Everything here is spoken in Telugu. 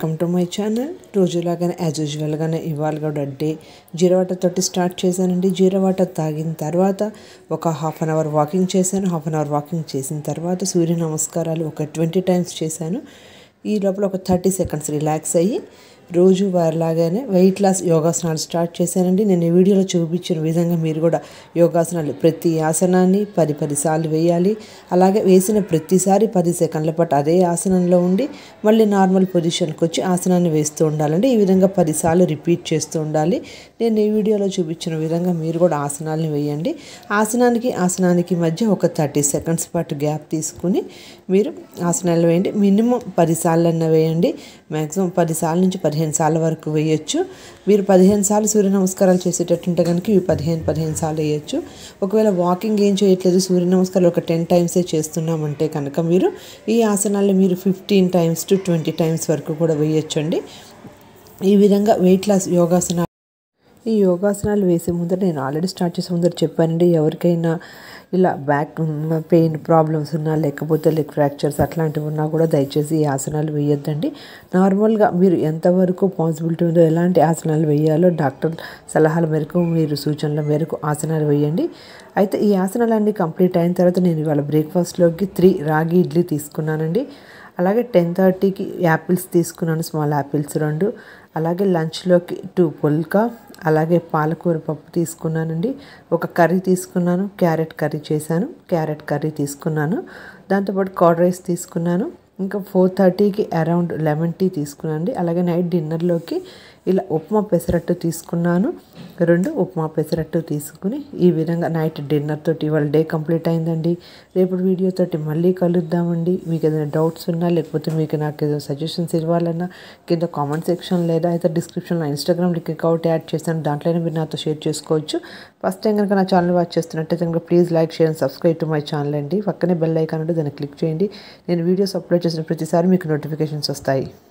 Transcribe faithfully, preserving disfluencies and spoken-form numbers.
Welcome to my channel. రోజులాగానే యాజ్ యూజువల్గానే ఇవాళ కూడా డే జీరో వాటర్ తోటి స్టార్ట్ చేశానండి. జీరో వాటర్ తాగిన తర్వాత ఒక హాఫ్ అన్ అవర్ వాకింగ్ చేశాను. హాఫ్ అన్ అవర్ వాకింగ్ చేసిన తర్వాత సూర్య నమస్కారాలు ఒక ట్వంటీ టైమ్స్ చేశాను. ఈ లోపల ఒక థర్టీ సెకండ్స్ రిలాక్స్ అయ్యి రోజు వారిలాగానే వెయిట్ లాస్ యోగాసనాలు స్టార్ట్ చేశానండి. నేను ఈ వీడియోలో చూపించిన విధంగా మీరు కూడా యోగాసనాలు ప్రతి ఆసనాన్ని పది పది సార్లు వేయాలి. అలాగే వేసిన ప్రతిసారి పది సెకండ్ల పాటు అదే ఆసనంలో ఉండి మళ్ళీ నార్మల్ పొజిషన్కి వచ్చి ఆసనాన్ని వేస్తూ ఉండాలండి. ఈ విధంగా పదిసార్లు రిపీట్ చేస్తూ ఉండాలి. నేను ఈ వీడియోలో చూపించిన విధంగా మీరు కూడా ఆసనాలని వేయండి. ఆసనానికి ఆసనానికి మధ్య ఒక థర్టీ సెకండ్స్ పాటు గ్యాప్ తీసుకుని మీరు ఆసనాలు వేయండి. మినిమం పది సార్లన్నా వేయండి. మ్యాక్సిమం పది సార్ల నుంచి పదిహేను సార్ల వరకు వేయచ్చు. మీరు పదిహేను సార్లు సూర్య నమస్కారాలు చేసేటట్టుంటే కనుక ఇవి పదిహేను పదిహేను సార్లు వేయచ్చు. ఒకవేళ వాకింగ్ ఏం చేయట్లేదు, సూర్య నమస్కారాలు ఒక టెన్ టైమ్సే చేస్తున్నామంటే కనుక మీరు ఈ ఆసనాలు మీరు fifteen times to twenty times వరకు కూడా వేయచ్చండి. ఈ విధంగా వెయిట్ లాస్ యోగాసనాలు ఈ యోగాసనాలు వేసే ముందర నేను ఆల్రెడీ స్టార్ట్ చేసే ముందర చెప్పానండి. ఎవరికైనా ఇలా బ్యాక్ పెయిన్ ప్రాబ్లమ్స్ ఉన్నా లేకపోతే లెగ్ ఫ్రాక్చర్స్ అట్లాంటివి ఉన్నా కూడా దయచేసి ఈ ఆసనాలు వేయొద్దండి. నార్మల్గా మీరు ఎంతవరకు పాసిబిలిటీ ఉందో ఎలాంటి ఆసనాలు వేయాలో డాక్టర్ సలహాల మేరకు మీరు సూచనల మేరకు ఆసనాలు వేయండి. అయితే ఈ ఆసనాలన్నీ కంప్లీట్ అయిన తర్వాత నేను ఇవాళ బ్రేక్ఫాస్ట్లోకి త్రీ రాగి ఇడ్లీ తీసుకున్నానండి. అలాగే టెన్ థర్టీకి యాపిల్స్ తీసుకున్నాను, స్మాల్ యాపిల్స్ రెండు. అలాగే లంచ్లోకి టూ పుల్కా, అలాగే పాలకూర పప్పు తీసుకున్నానండి. ఒక కర్రీ తీసుకున్నాను, క్యారెట్ కర్రీ చేశాను, క్యారెట్ కర్రీ తీసుకున్నాను. దాంతోపాటు కర్డ్ రైస్ తీసుకున్నాను. ఇంకా ఫోర్ థర్టీకి అరౌండ్ లెమన్ టీ తీసుకున్నానండి. అలాగే నైట్ డిన్నర్లోకి ఇలా ఉప్మా పెసరట్టు తీసుకున్నాను. రెండు ఉప్మా పెసరట్టు తీసుకుని ఈ విధంగా నైట్ డిన్నర్ తోటి ఇవాళ డే కంప్లీట్ అయిందండి. రేపు వీడియోతోటి మళ్ళీ కలుద్దామండి. మీకు ఏదైనా డౌట్స్ ఉన్నా లేకపోతే మీకు నాకు ఏదైనా సజెషన్స్ ఇవ్వాలన్నా కింద కామెంట్ సెక్షన్ లేదా అయితే డిస్క్రిప్షన్లో ఇన్స్టాగ్రామ్ లింక్ అకౌంట్ యాడ్ చేస్తాను, దాంట్లోనే మీరు నాతో షేర్ చేసుకోవచ్చు. ఫస్ట్ టైం కనుక నా ఛానల్ వాచ్ చేస్తున్నట్టయితే కనుక please like share and subscribe to my channel అండి. పక్కనే బెల్ ఐకాన్ ఉంటే దాన్ని క్లిక్ చేయండి. నేను వీడియోస్ అప్లోడ్ చేసిన ప్రతిసారి మీకు నోటిఫికేషన్స్ వస్తాయి.